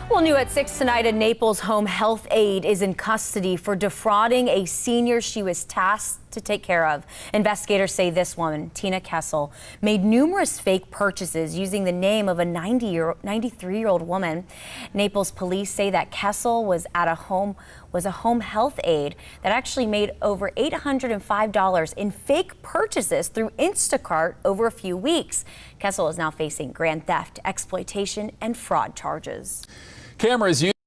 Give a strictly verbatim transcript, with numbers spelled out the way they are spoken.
Well, new at six tonight, a Naples home health aide is in custody for defrauding a senior she was tasked to take care of. Investigators say this woman, Tina Kessel, made numerous fake purchases using the name of a ninety-three-year-old woman. Naples police say that Kessel was at a home was a home health aide that actually made over eight hundred five dollars in fake purchases through Instacart over a few weeks. Kessel is now facing grand theft, exploitation, and fraud charges. Cameras